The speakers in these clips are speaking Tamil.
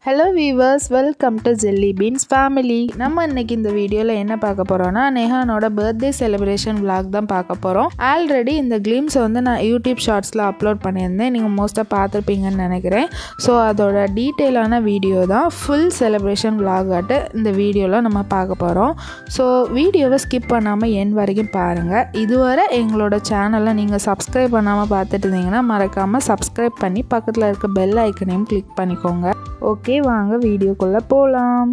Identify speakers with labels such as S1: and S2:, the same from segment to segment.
S1: Hello viewers, welcome to Jelly Beans Family. நம்ம இன்னைக்கு இந்த வீடியோல என்ன பார்க்க போறோம்னா நேஹானோட பர்த்டே செலிப்ரேஷன் vlog தான் பார்க்க போறோம். ஆல்ரெடி இந்த கிளிம்ஸ் வந்து நான் YouTube ஷார்ட்ஸ்ல அப்லோட் பண்ணியிருந்தேன். நீங்க மோஸ்டா பார்த்திருப்பீங்கன்னு நினைக்கிறேன். சோ அதோட டீடைலான வீடியோ தான் ஃபுல் செலிப்ரேஷன் vlog ஆட்டு இந்த வீடியோல நம்ம பார்க்க போறோம். சோ வீடியோவை ஸ்கிப் பண்ணாம எண்ட் வரைக்கும் பாருங்க. இதுவரை எங்களோட சேனலை நீங்க சப்ஸ்கிரைப் பண்ணாம பார்த்துட்டு இருந்தீங்கன்னா மறக்காம சப்ஸ்கிரைப் பண்ணி பக்கத்துல இருக்க பெல் ஐக்கனையும் கிளிக் பண்ணிக்கோங்க. ஓகே வாங்க வீடியோக்குள்ள போலாம்.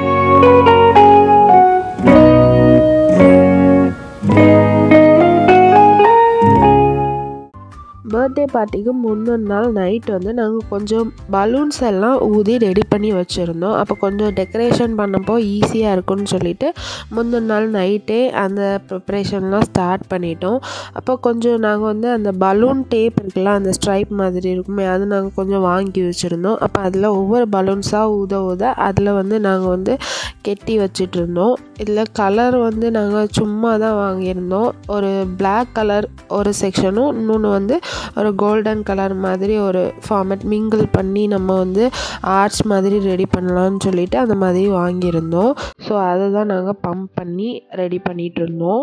S1: பர்த்டே பார்ட்டிக்கு முந்தின நாள் நைட் வந்து நாங்கள் கொஞ்சம் பலூன்ஸ் எல்லாம் ஊதி ரெடி பண்ணி வச்சுருந்தோம். அப்போ கொஞ்சம் டெக்கரேஷன் பண்ணப்போ ஈஸியாக இருக்கும்னு சொல்லிட்டு முந்தின நாள் நைட்டே அந்த ப்ரிப்ரேஷன்லாம் ஸ்டார்ட் பண்ணிட்டோம். அப்போ கொஞ்சம் நாங்கள் வந்து அந்த பலூன் டேப் இருக்குல்ல, அந்த ஸ்ட்ரைப் மாதிரி இருக்குமே, அது நாங்கள் கொஞ்சம் வாங்கி வச்சுருந்தோம். அப்போ அதில் ஒவ்வொரு பலூன்ஸாக ஊத அதில் வந்து நாங்கள் வந்து கெட்டி வச்சுட்டு இருந்தோம். இதில் கலர் வந்து நாங்கள் சும்மா தான் வாங்கியிருந்தோம். ஒரு பிளாக் கலர் ஒரு செக்ஷனும், இன்னொன்று வந்து ஒரு கோல்டன் கலர் மாதிரி ஒரு ஃபார்மேட் மிங்கிள் பண்ணி நம்ம வந்து ஆர்ட்ஸ் மாதிரி ரெடி பண்ணலாம்னு சொல்லிட்டு அந்த மாதிரி வாங்கியிருந்தோம். ஸோ அதை தான் நாங்கள் பம்ப் பண்ணி ரெடி பண்ணிகிட்டு இருந்தோம்.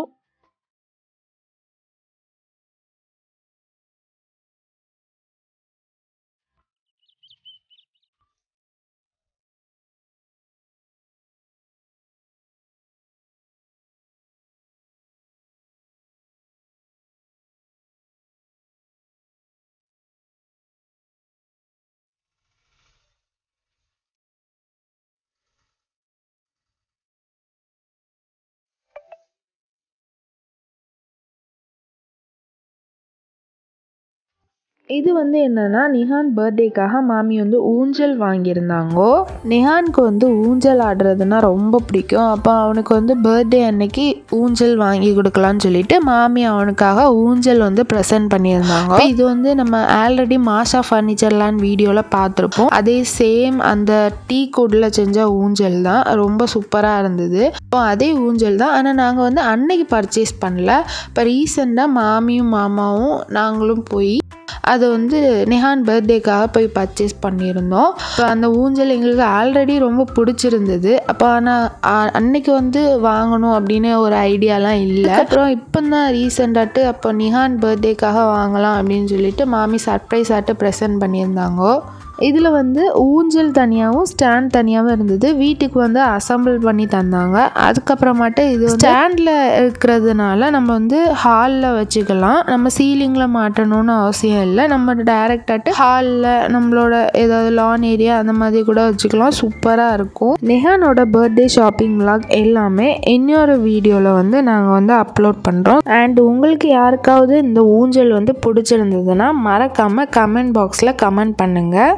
S1: இது வந்து என்னன்னா, நிஹான் பர்த்டேக்காக மாமி வந்து ஊஞ்சல் வாங்கியிருந்தாங்கோ. நிஹானுக்கு வந்து ஊஞ்சல் ஆடுறதுன்னா ரொம்ப பிடிக்கும். அப்போ அவனுக்கு வந்து பர்த்டே அன்னைக்கு ஊஞ்சல் வாங்கி கொடுக்கலான்னு சொல்லிட்டு மாமி அவனுக்காக ஊஞ்சல் வந்து ப்ரெசென்ட் பண்ணியிருந்தாங்க. இது வந்து நம்ம ஆல்ரெடி மாஷா ஃபர்னிச்சர்லான்னு வீடியோவில் பார்த்துருப்போம். அதே சேம் அந்த டீ கூடில் செஞ்ச ஊஞ்சல் தான், ரொம்ப சூப்பராக இருந்தது. இப்போ அதே ஊஞ்சல் தான், ஆனால் நாங்கள் வந்து அன்னைக்கு பர்ச்சேஸ் பண்ணல. இப்போ ரீசெண்டாக மாமியும் மாமாவும் நாங்களும் போய் அதை வந்து நிஹான் பர்த்டேக்காக போய் பர்ச்சேஸ் பண்ணியிருந்தோம். இப்போ அந்த ஊஞ்சல் எங்களுக்கு ஆல்ரெடி ரொம்ப பிடிச்சிருந்தது. அப்போ ஆனால் அன்னைக்கு வந்து வாங்கணும் அப்படின்னு ஒரு ஐடியாலாம் இல்லை. அப்புறம் இப்போ தான் ரீசெண்டாட்டு அப்போ நிஹான் பர்த்டேக்காக வாங்கலாம் அப்படின்னு சொல்லிட்டு மாமி சர்ப்ரைஸ் ஆட்டு ப்ரெசென்ட் பண்ணியிருந்தாங்கோ. இதில் வந்து ஊஞ்சல் தனியாகவும் ஸ்டாண்ட் தனியாகவும் இருந்தது. வீட்டுக்கு வந்து அசம்பிள் பண்ணி தந்தாங்க. அதுக்கப்புறமாட்டு இது ஸ்டாண்டில் இருக்கிறதுனால நம்ம வந்து ஹாலில் வச்சுக்கலாம். நம்ம சீலிங்கில் மாட்டணும்னு அவசியம் இல்லை. நம்ம டைரெக்டாட்டு ஹாலில் நம்மளோட ஏதாவது லான் ஏரியா அந்த மாதிரி கூட வச்சுக்கலாம். சூப்பராக இருக்கும். நிஹானோட பர்த்டே ஷாப்பிங் vlog எல்லாமே இன்னொரு வீடியோவில் வந்து நாங்கள் வந்து அப்லோட் பண்ணுறோம். அண்ட் உங்களுக்கு யாருக்காவது இந்த ஊஞ்சல் வந்து பிடிச்சிருந்ததுன்னா மறக்காமல் கமெண்ட் பாக்ஸில் கமெண்ட் பண்ணுங்கள்.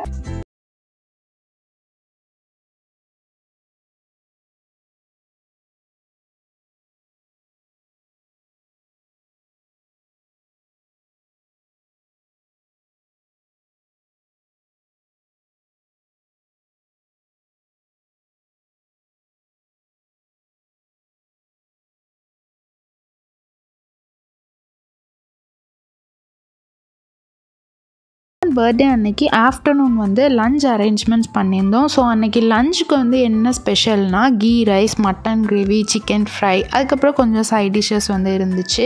S1: பர்த்டே அன்னைக்கு ஆஃப்டர்நூன் வந்து லஞ்ச் அரேஞ்ச்மெண்ட்ஸ் பண்ணியிருந்தோம். ஸோ அன்னைக்கு லஞ்சுக்கு வந்து என்ன ஸ்பெஷல்னா ghee rice, mutton gravy, chicken fry, அதுக்கப்புறம் கொஞ்சம் சைட் டிஷ்ஷஸ் வந்து இருந்துச்சு.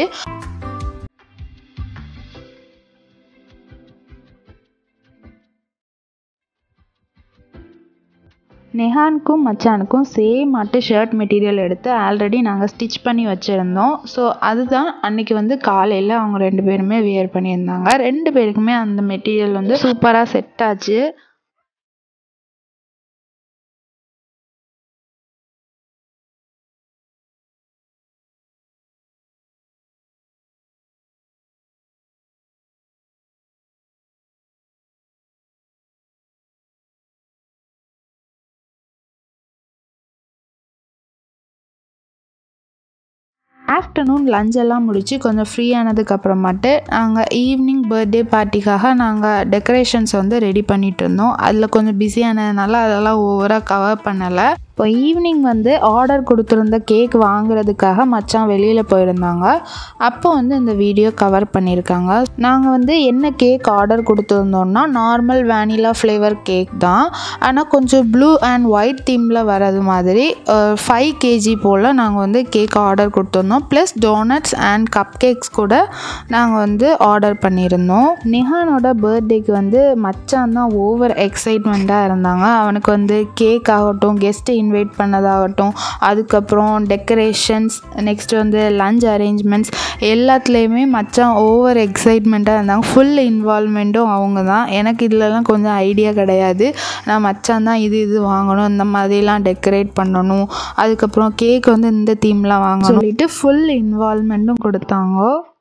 S1: நெஹானுக்கும் மச்சானுக்கும் சேம் ஆட்டு ஷர்ட் மெட்டீரியல் எடுத்து ஆல்ரெடி நாங்கள் ஸ்டிச் பண்ணி வச்சுருந்தோம். ஸோ அதுதான் அன்றைக்கி வந்து காலையில் அவங்க 2 பேருமே வியர் பண்ணியிருந்தாங்க. 2 பேருக்குமே அந்த மெட்டீரியல் வந்து சூப்பராக செட் ஆச்சு. ஆஃப்டர்நூன் லஞ்ச் எல்லாம் முடித்து கொஞ்சம் ஃப்ரீ ஆனதுக்கப்புறமாட்டு நாங்கள் ஈவினிங் பர்த்டே பார்ட்டிக்காக நாங்கள் டெக்கரேஷன்ஸ் வந்து ரெடி பண்ணிகிட்டு இருந்தோம். அதில் கொஞ்சம் பிஸியானதுனால அதெல்லாம் ஓவராக கவர் பண்ணலை. இப்போ ஈவினிங் வந்து ஆர்டர் கொடுத்துருந்த கேக் வாங்குறதுக்காக மச்சான் வெளியில் போயிருந்தாங்க. அப்போ வந்து இந்த வீடியோ கவர் பண்ணியிருக்காங்க. நாங்கள் வந்து என்ன கேக் ஆர்டர் கொடுத்துருந்தோம்னா நார்மல் வேனிலா ஃப்ளேவர் கேக் தான். ஆனால் கொஞ்சம் ப்ளூ அண்ட் ஒயிட் தீமில் வர்றது மாதிரி 5 kg போல் நாங்கள் வந்து கேக் ஆர்டர் கொடுத்துருந்தோம். Plus donuts and cupcakes கூட நாங்கள் வந்து ஆர்டர் பண்ணியிருந்தோம். நிஹானோட பர்த்டேக்கு வந்து மச்சான் தான் ஓவர் எக்ஸைட்மெண்ட்டாக இருந்தாங்க. அவனுக்கு வந்து கேக் ஆகட்டும், கெஸ்ட்டு இன்வைட் பண்ணதாகட்டும், அதுக்கப்புறம் டெக்கரேஷன்ஸ், நெக்ஸ்ட்டு வந்து லஞ்ச் அரேஞ்ச்மெண்ட்ஸ் எல்லாத்துலேயுமே மச்சான் ஓவர் எக்ஸைட்மெண்ட்டாக இருந்தாங்க. ஃபுல் இன்வால்வ்மெண்ட்டும் அவங்க தான். எனக்கு இதிலலாம் கொஞ்சம் ஐடியா கிடையாது. நான் மச்சான் தான் இது வாங்கணும், இந்த மாதிரிலாம் டெக்கரேட் பண்ணணும், அதுக்கப்புறம் கேக் வந்து இந்த தீம்லாம் வாங்கணும் சொல்லிட்டு ஃபுல் இன்வால்வ்மெண்ட்டும் கொடுத்தாங்க.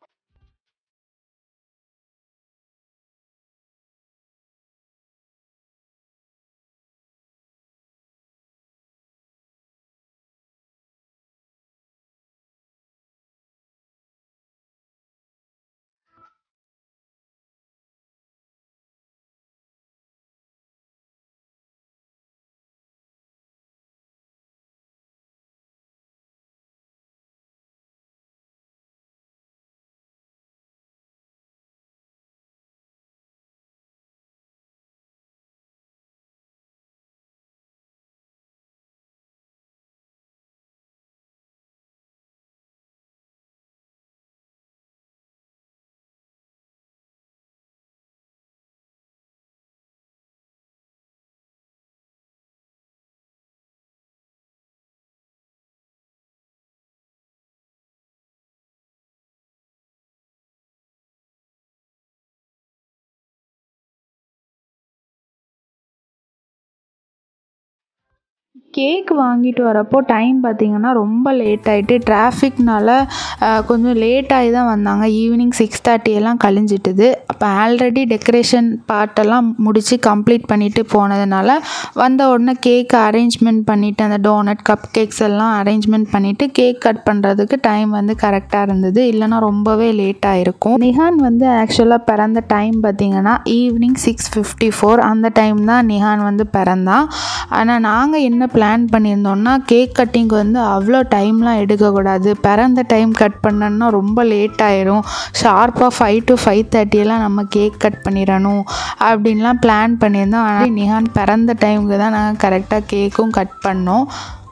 S1: கேக் வாங்கிட்டு வரப்போ டைம் பார்த்திங்கன்னா ரொம்ப லேட் ஆகிட்டு, டிராஃபிக்னால கொஞ்சம் லேட்டாகி தான் வந்தாங்க. ஈவினிங் 6:30 எல்லாம் கழிஞ்சிட்டுது. அப்போ ஆல்ரெடி டெக்கரேஷன் பார்ட்டெல்லாம் முடித்து கம்ப்ளீட் பண்ணிவிட்டு போனதுனால வந்த உடனே கேக் அரேஞ்ச்மெண்ட் பண்ணிவிட்டு அந்த டோனட் கப் கேக்ஸ் எல்லாம் அரேஞ்ச்மெண்ட் பண்ணிவிட்டு கேக் கட் பண்ணுறதுக்கு டைம் வந்து கரெக்டாக இருந்தது. இல்லைனா ரொம்பவே லேட்டாக இருக்கும். நிஹான் வந்து ஆக்சுவலாக பிறந்த டைம் பார்த்திங்கன்னா ஈவினிங் 6:54 அந்த டைம் தான் நிஹான் வந்து பிறந்தான். ஆனால் நாங்கள் என்ன பிளான் பண்ணியிருந்தோம்னா கேக் கட்டிங் வந்து அவ்வளோ டைம்லாம் எடுக்கக்கூடாது, பிறந்த டைம் கட் பண்ணோன்னா ரொம்ப லேட் ஆயிரும், ஷார்ப்பாக 5 to 5:30 எல்லாம் நம்ம கேக் கட் பண்ணிடணும் அப்படின்லாம் பிளான் பண்ணியிருந்தோம். ஆனால் நிஹான் பிறந்த டைமுக்கு தான் நாங்கள் கரெக்டாக கேக்கும் கட் பண்ணோம்.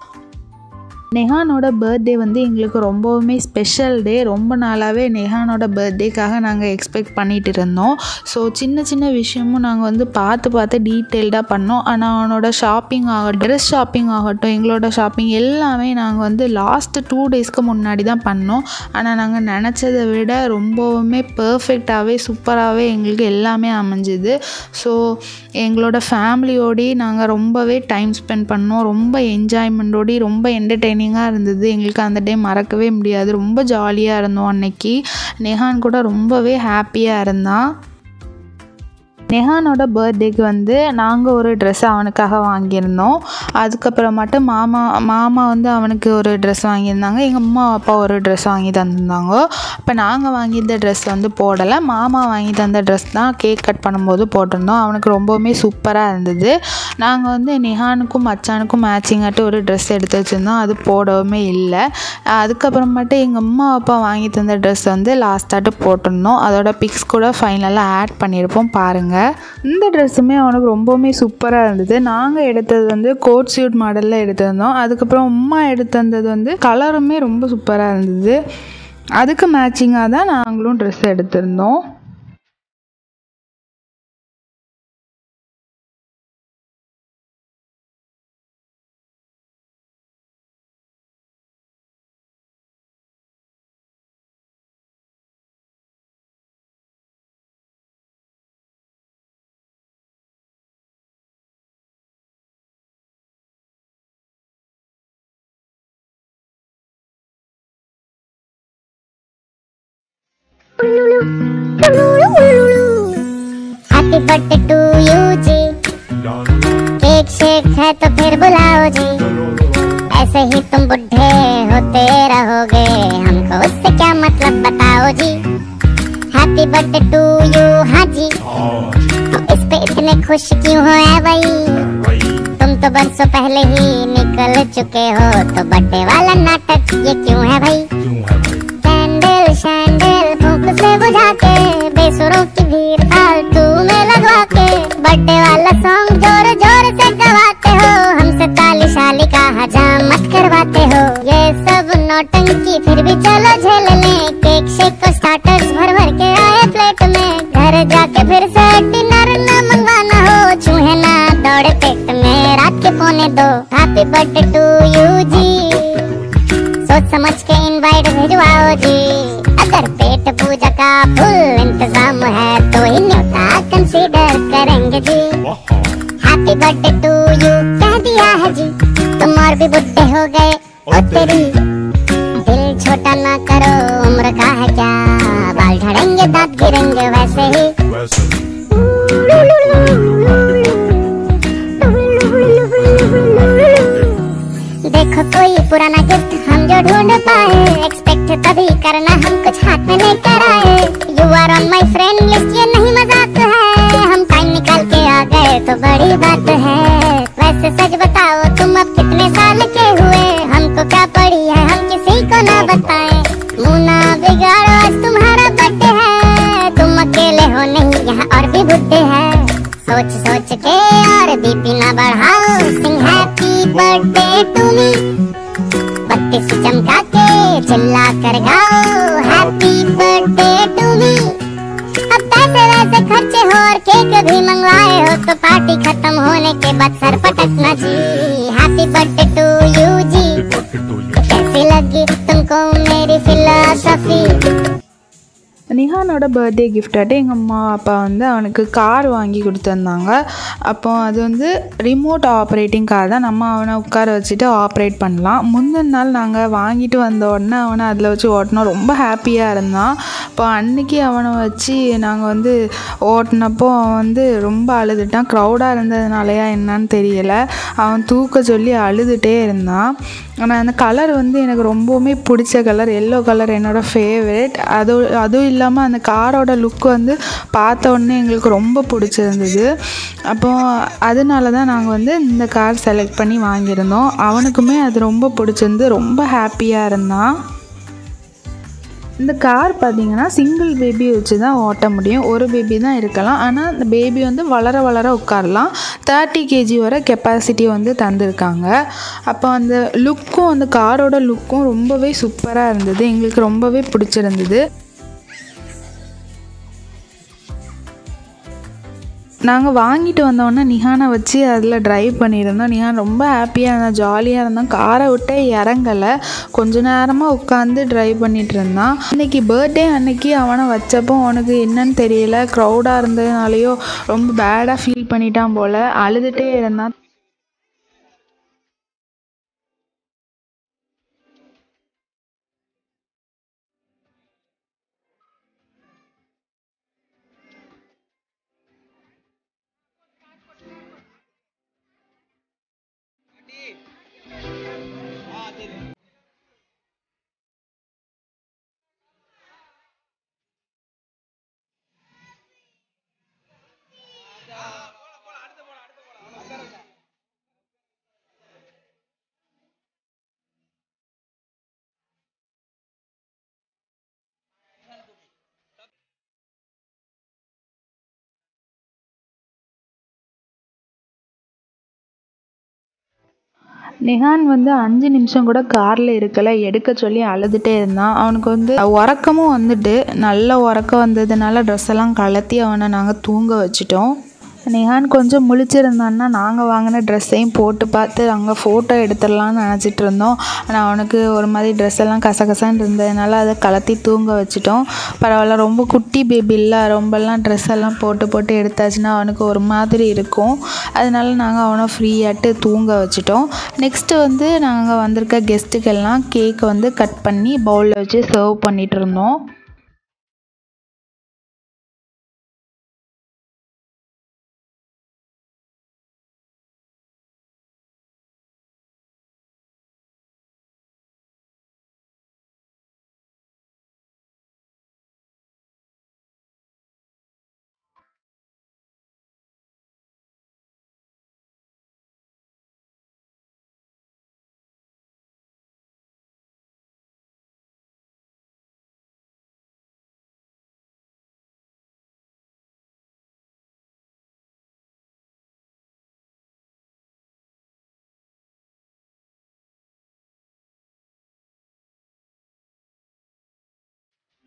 S1: நெஹானோட பர்த்டே வந்து எங்களுக்கு ரொம்பவுமே ஸ்பெஷல் டே. ரொம்ப நாளாகவே நெஹானோட பர்த்டேக்காக நாங்கள் எக்ஸ்பெக்ட் பண்ணிகிட்டு இருந்தோம். ஸோ சின்ன சின்ன விஷயமும் நாங்கள் வந்து பார்த்து டீட்டெயில்டாக பண்ணோம். ஆனால் அவனோட ஷாப்பிங் ஆகட்டும், ட்ரெஸ் ஷாப்பிங் ஆகட்டும், எங்களோட ஷாப்பிங் எல்லாமே நாங்கள் வந்து லாஸ்ட்டு 2 daysக்கு முன்னாடி தான் பண்ணோம். ஆனால் நாங்கள் நினச்சதை விட ரொம்பவுமே பர்ஃபெக்டாகவே சூப்பராகவே எங்களுக்கு எல்லாமே அமைஞ்சுது. ஸோ எங்களோட ஃபேமிலியோடு நாங்கள் ரொம்பவே டைம் ஸ்பெண்ட் பண்ணோம். ரொம்ப என்ஜாய்மெண்ட்டோடு ரொம்ப என்டர்டெய்னிங்காக இருந்தது. எங்களுக்கு அந்த டே மறக்கவே முடியாது. ரொம்ப ஜாலியாக இருந்தோம் அன்னைக்கு. நெஹான் கூட ரொம்பவே ஹாப்பியாக இருந்தான். நெஹானோட பர்த்டேக்கு வந்து நாங்கள் ஒரு ட்ரெஸ் அவனுக்காக வாங்கியிருந்தோம். அதுக்கப்புறமாட்டு மாமா வந்து அவனுக்கு ஒரு ட்ரெஸ் வாங்கியிருந்தாங்க. எங்கள் அம்மா அப்பா ஒரு ட்ரெஸ் வாங்கி தந்திருந்தாங்க. இப்போ நாங்கள் வாங்கியிருந்த ட்ரெஸ் வந்து போடலை, மாமா வாங்கி தந்த ட்ரெஸ் தான் கேக் கட் பண்ணும்போது போட்டிருந்தோம். அவனுக்கு ரொம்பவுமே சூப்பராக இருந்தது. நாங்கள் வந்து நெஹானுக்கும் மச்சானுக்கும் மேட்சிங்காட்டு ஒரு ட்ரெஸ் எடுத்து வச்சுருந்தோம், அது போடவுமே இல்லை. அதுக்கப்புறமாட்டு எங்கள் அம்மா அப்பா வாங்கி தந்த ட்ரெஸ் வந்து லாஸ்ட்டாட்டு போட்டிருந்தோம். அதோட பிக்ஸ் கூட ஃபைனலாக ஆட் பண்ணியிருப்போம் பாருங்கள். இந்த ட்ரெஸ்ஸுமே அவனுக்கு ரொம்பவுமே சூப்பராக இருந்தது. நாங்கள் எடுத்தது வந்து கோட் சூட் மாடலில் எடுத்திருந்தோம். அதுக்கப்புறம் அம்மா எடுத்து வந்தது வந்து கலருமே ரொம்ப சூப்பராக இருந்தது. அதுக்கு மேட்சிங்காக தான் நாங்களும் ட்ரெஸ் எடுத்திருந்தோம்.
S2: हैप्पी बर्थडे टू यू जी, केक शेक है तो फिर बुलाओ जी, ऐसे ही तुम बुढ़े होते रहोगे, हमको उससे क्या मतलब बताओ जी। हैप्पी बर्थडे टू यू, हाँ जी, इस पे इतने खुश क्यों हो ऐ भाई, तुम तो बरसों पहले ही निकल चुके हो, तो बर्थडे वाला नाटक ये क्यों है भाई? कैंडल शैंडल फूंक से बुझा के, बेसुरों की भीड़ फालतू में लगवा के, बर्थडे वाला सॉन्ग जोर जोर से गवाते हो, हमसे ताली शाली का हजामत करवाते हो। ये सब नौटंकी फिर भी चलो झेल लें, केक शेक को स्टार्टर्स भर भर के आए प्लेट में, घर जाके फिर से डिनर न मंगाना हो, चूहे ना दौड़े पेट में रात के 1:45। हैप्पी बर्थडे टू यू जी, सोच समझ के इनवाइट भिजवाओ जी, अगर पेट पूजा का फुल इंतजाम है तो ही न्योता कंसीडर करेंगे जी। हैप्पी बर्थडे टू यू कह दिया है जी, तुम और भी बुढ़े हो गए ओ तेरी, दिल छोटा ना करो उम्र का है क्या, बाल झड़ेंगे दांत गिरेंगे वैसे ही। देखो कोई पुराना गिफ्ट हम जो ढूंढ पाए, एक्सपेक्ट तभी करना हम कुछ हाथ में लेकर आए, you are on my friend list ये नहीं मजाक है, हम टाइम निकाल के आ गए तो बड़ी बात है। वैसे सच बताओ तुम अब कितने साल के हुए, हमको क्या पड़ी है हम किसी को ना बताएं, मुँह ना बिगाड़ो आज तुम्हारा बर्थडे है, तुम अकेले हो नहीं यहाँ और भी बुड्ढे हैं, सोच सोच के और बीपी ना बढ़ाओ, sing happy birthday to me, बत्ती से चमका के चिल्ला कर गाओ हैप्पी बर्थडे टू मी। अब पैसे वैसे खर्चे हो और केक भी मंगवाए हो, तो पार्टी खत्म होने के बाद सर पटकना जी। हैप्पी बर्थडे टू यू जी, कैसी लगी तुमको मेरी फिलॉसफी?
S1: நிஹானோட பர்த்டே கிஃப்டாட்டு எங்கள் அம்மா அப்பா வந்து அவனுக்கு கார் வாங்கி கொடுத்துருந்தாங்க. அப்போ அது வந்து ரிமோட் ஆப்ரேட்டிங் கார் தான், நம்ம அவனை உட்கார வச்சுட்டு ஆப்ரேட் பண்ணலாம். முந்தின நாள் நாங்கள் வாங்கிட்டு வந்த உடனே அவனை அதில் வச்சு ஓட்டினோம், ரொம்ப ஹாப்பியாக இருந்தான். இப்போ அன்றைக்கி அவனை வச்சு நாங்கள் வந்து ஓட்டினப்போ அவன் வந்து ரொம்ப அழுதுட்டான். க்ரௌடாக இருந்ததுனாலயா என்னன்னு தெரியலை, அவன் தூக்க சொல்லி அழுதுகிட்டே இருந்தான். ஆனால் அந்த கலர் வந்து எனக்கு ரொம்பவுமே பிடிச்ச கலர், எல்லோ கலர் என்னோடய ஃபேவரட். அதுவும் இல்லாமல் அந்த காரோட லுக் வந்து பார்த்த உடனே எங்களுக்கு ரொம்ப பிடிச்சிருந்தது. அப்போது அதனால தான் நாங்கள் வந்து இந்த கார் செலக்ட் பண்ணி வாங்கியிருந்தோம். அவனுக்குமே அது ரொம்ப பிடிச்சிருந்து ரொம்ப ஹாப்பியாக இருந்தான். இந்த கார் பார்த்திங்கன்னா சிங்கிள் பேபி வச்சு தான் ஓட்ட முடியும், ஒரு பேபி தான் இருக்கலாம். ஆனால் அந்த பேபி வந்து வளர வளர உட்காரலாம். 30 kg வரை கெப்பாசிட்டி வந்து தந்திருக்காங்க. அப்போ அந்த லுக்கும் அந்த காரோட லுக்கும் ரொம்பவே சூப்பராக இருந்தது, எங்களுக்கு ரொம்பவே பிடிச்சிருந்தது. நாங்கள் வாங்கிட்டு வந்தோடனே நிஹானை வச்சு அதில் ட்ரைவ் பண்ணியிருந்தோம். நிஹான் ரொம்ப ஹாப்பியாக இருந்தான், ஜாலியாக இருந்தான், காரை விட்டே இறங்கலை, கொஞ்ச நேரமாக உட்காந்து ட்ரைவ் பண்ணிகிட்டு இருந்தான். இன்றைக்கி பர்த்டே அன்னைக்கு அவனை வச்சப்போ அவனுக்கு என்னன்னு தெரியல, க்ரௌடாக இருந்ததுனாலையோ ரொம்ப பேடாக ஃபீல் பண்ணிட்டான் போல், அழுதுகிட்டே இருந்தான். நிஹான் வந்து 5 நிமிஷம் கூட காரில் இருக்கலை, எடுக்க சொல்லி அழுதுகிட்டே இருந்தான். அவனுக்கு வந்து உறக்கமும் வந்துட்டு, நல்ல உறக்கம் வந்ததுனால ட்ரெஸ் எல்லாம் கலத்தி அவனை நாங்கள் தூங்க வச்சிட்டோம். நிஹான் கொஞ்சம் முழிச்சிருந்தான்னா நாங்கள் வாங்கின ட்ரெஸ்ஸையும் போட்டு பார்த்து அங்கே ஃபோட்டோ எடுத்துடலான்னு நினச்சிட்டு இருந்தோம். ஆனால் அவனுக்கு ஒரு மாதிரி ட்ரெஸ் எல்லாம் கசகசன்னு இருந்ததுனால அதை கலத்தி தூங்க வச்சிட்டோம். பரவாயில்ல, ரொம்ப குட்டி பேபி இல்லை, ரொம்பலாம் ட்ரெஸ் எல்லாம் போட்டு போட்டு எடுத்தாச்சுன்னா அவனுக்கு ஒரு மாதிரி இருக்கும். அதனால நாங்கள் அவனை ஃப்ரீயாட்டு தூங்க வச்சிட்டோம். நெக்ஸ்ட்டு வந்து நாங்கள் வந்திருக்க கெஸ்ட்டுக்கெல்லாம் கேக் வந்து கட் பண்ணி பவுலில் வச்சு சர்வ் பண்ணிகிட்டு இருந்தோம்.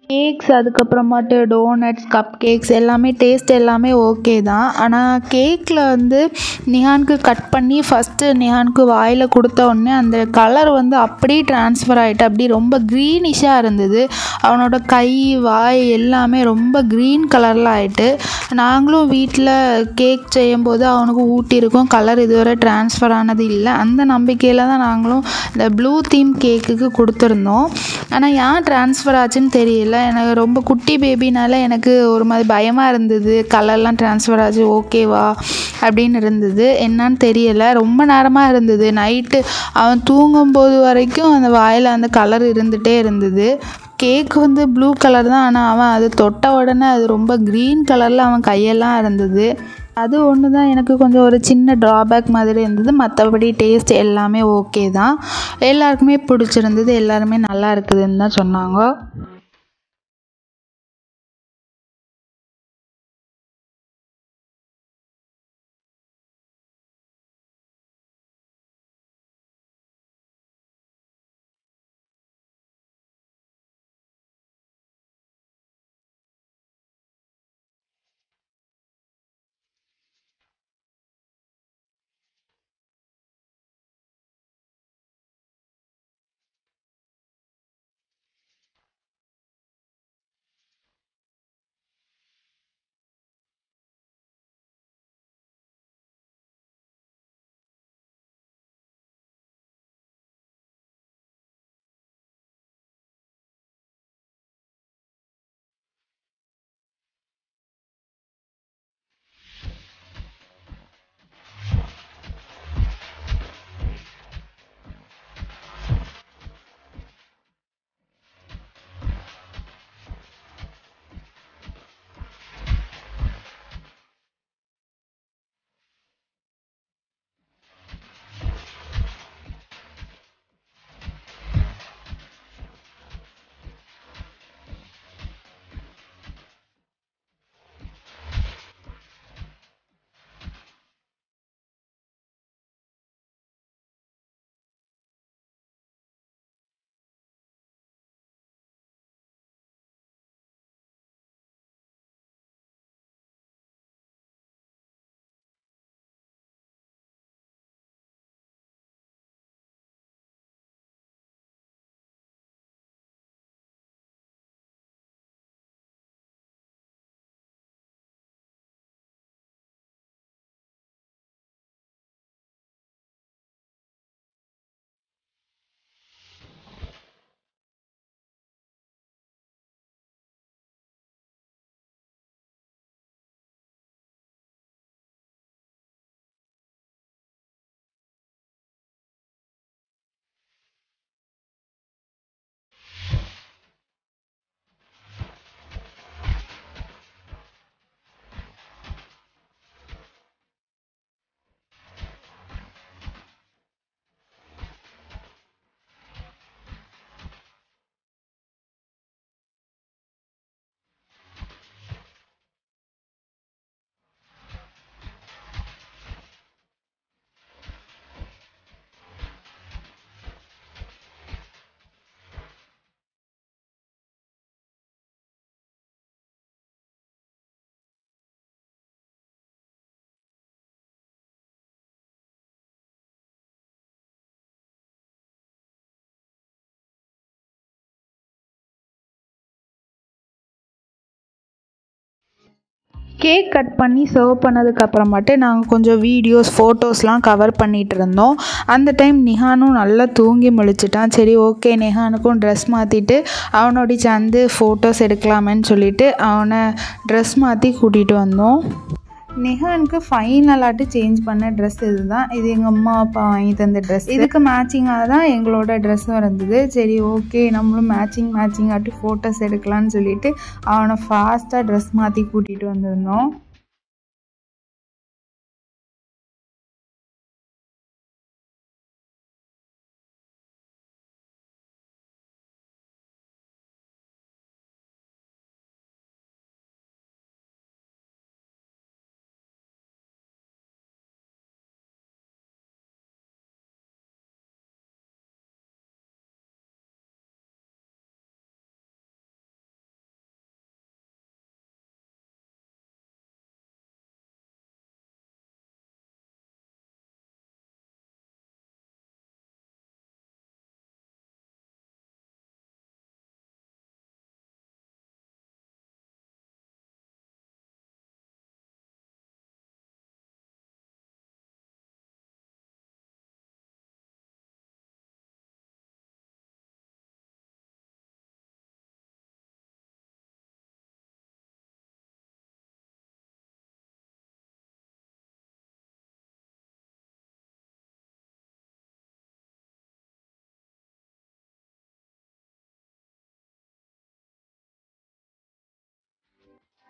S1: கேக்ஸ் அதுக்கப்புறமாட்டு டோனட்ஸ் கப் கேக்ஸ் எல்லாமே டேஸ்ட் எல்லாமே ஓகே தான். ஆனால் கேக்கில் வந்து நிஹானுக்கு கட் பண்ணி ஃபஸ்ட்டு நிஹானுக்கு வாயில் கொடுத்த உடனே அந்த கலர் வந்து அப்படியே ட்ரான்ஸ்ஃபர் ஆகிட்டு அப்படி ரொம்ப க்ரீனிஷாக இருந்தது. அவனோட கை வாய் எல்லாமே ரொம்ப க்ரீன் கலரில் ஆகிட்டு, நாங்களும் வீட்டில் கேக் செய்யும்போது அவனுக்கு ஊட்டியிருக்கோம், கலர் இதுவரை ட்ரான்ஸ்ஃபர் ஆனது இல்லை. அந்த நம்பிக்கையில் தான் நாங்களும் இந்த ப்ளூ தீம் கேக்குக்கு கொடுத்துருந்தோம். ஆனால் ஏன் ட்ரான்ஸ்ஃபர் ஆச்சுன்னு தெரியல. எனக்கு ரொம்ப குட்டி பேபினால எனக்கு ஒரு மாதிரி பயமாக இருந்தது, கலர்லாம் ட்ரான்ஸ்ஃபர் ஆச்சு ஓகேவா அப்படின்னு இருந்தது. என்னன்னு தெரியலை, ரொம்ப நேரமாக இருந்தது. நைட்டு அவன் தூங்கும்போது வரைக்கும் அந்த வாயில் அந்த கலர் இருந்துகிட்டே இருந்தது. கேக் வந்து ப்ளூ கலர் தான், ஆனால் அவன் அது தொட்ட உடனே அது ரொம்ப க்ரீன் கலரில் அவன் கையெல்லாம் இருந்தது. அது ஒன்று தான் எனக்கு கொஞ்சம் ஒரு சின்ன ட்ராபேக் மாதிரி இருந்தது. மற்றபடி டேஸ்ட் எல்லாமே ஓகே தான். எல்லாருக்குமே பிடிச்சிருந்தது, எல்லாருமே நல்லா இருக்குதுன்னு தான் சொன்னாங்க. கேக் கட் பண்ணி சர்வ் பண்ணதுக்கப்புறமாட்டு நாங்கள் கொஞ்சம் வீடியோஸ் ஃபோட்டோஸ்லாம் கவர் பண்ணிகிட்டு இருந்தோம். அந்த டைம் நிஹானும் நல்லா தூங்கி முழிச்சிட்டான். சரி ஓகே, நிஹானுக்கும் ட்ரெஸ் மாற்றிட்டு அவனோட சேர்ந்து ஃபோட்டோஸ் எடுக்கலாமேன்னு சொல்லிட்டு அவனை ட்ரெஸ் மாற்றி கூட்டிகிட்டு வந்தோம். நிஹானுக்கு ஃபைனலாட்டு சேஞ்ச் பண்ண ட்ரெஸ் இதுதான். இது எங்கள் அம்மா அப்பா வாங்கி தந்த ட்ரெஸ். இதுக்கு மேட்சிங்காக தான் எங்களோட ட்ரெஸ்ஸும் இருந்தது. சரி ஓகே, நம்மளும் மேட்சிங்காட்டு ஃபோட்டோஸ் எடுக்கலான்னு சொல்லிட்டு அவனை ஃபாஸ்ட்டாக ட்ரெஸ் மாற்றி கூட்டிகிட்டு வந்திருந்தோம்.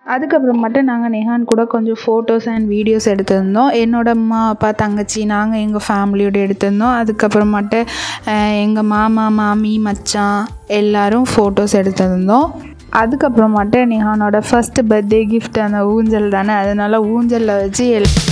S1: அதுக்கப்புறமேட்டு நாங்கள் நிஹான் கூட கொஞ்சம் ஃபோட்டோஸ் அண்ட் வீடியோஸ் எடுத்திருந்தோம். என்னோடய அம்மா அப்பா தங்கச்சி நாங்கள் எங்கள் ஃபேமிலியோடு எடுத்திருந்தோம். அதுக்கப்புறமேட்டு எங்கள் மாமா மாமி மச்சான் எல்லோரும் ஃபோட்டோஸ் எடுத்திருந்தோம். அதுக்கப்புறமேட்டு நிஹானோட ஃபஸ்ட்டு பர்த்டே கிஃப்ட் அந்த ஊஞ்சல் தானே, அதனால் ஊஞ்சலில் வச்சு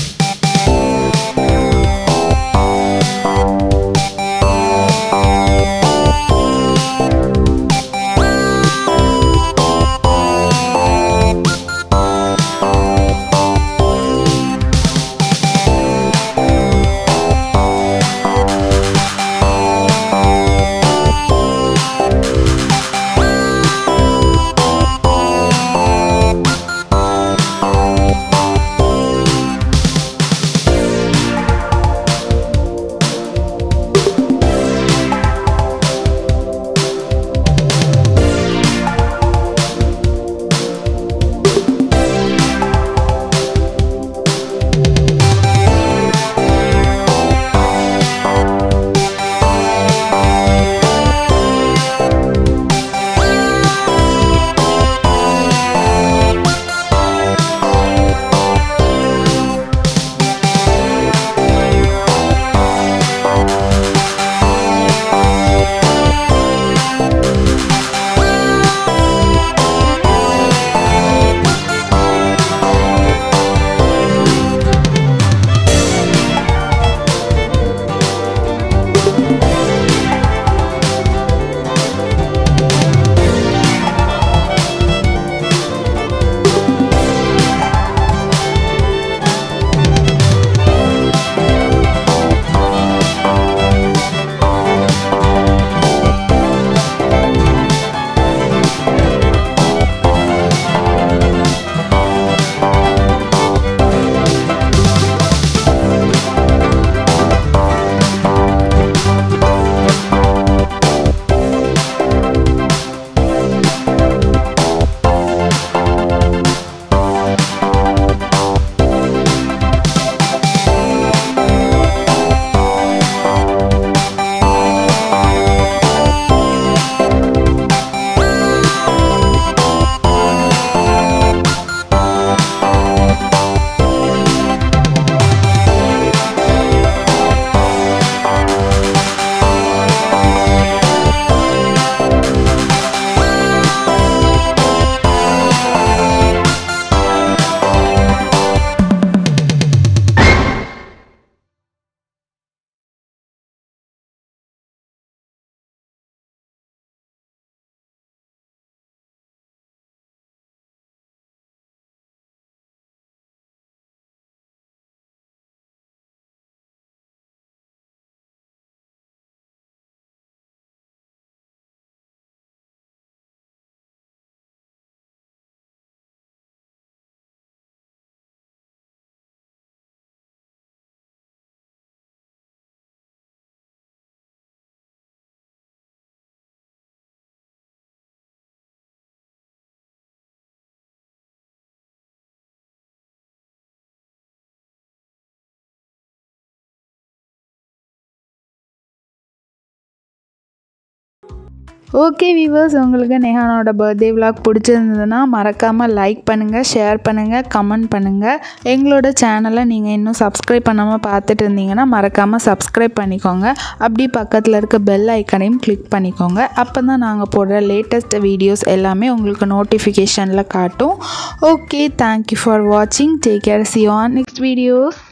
S1: ஓகே வியூவர்ஸ், உங்களுக்கு நிஹானோட பர்த்டே விலாக் பிடிச்சிருந்ததுன்னா மறக்காமல் லைக் பண்ணுங்கள், ஷேர் பண்ணுங்கள், கமெண்ட் பண்ணுங்கள். எங்களோட சேனலை நீங்கள் இன்னும் சப்ஸ்கிரைப் பண்ணாமல் பார்த்துட்டு இருந்தீங்கன்னா மறக்காமல் சப்ஸ்கிரைப் பண்ணிக்கோங்க. அப்படி பக்கத்தில் இருக்க பெல் ஐக்கனையும் கிளிக் பண்ணிக்கோங்க. அப்போ தான் நாங்கள் போடுற லேட்டஸ்ட் வீடியோஸ் எல்லாமே உங்களுக்கு நோட்டிஃபிகேஷனில் காட்டும். ஓகே, தேங்க்யூ ஃபார் வாட்சிங். Take care. See you on next videos.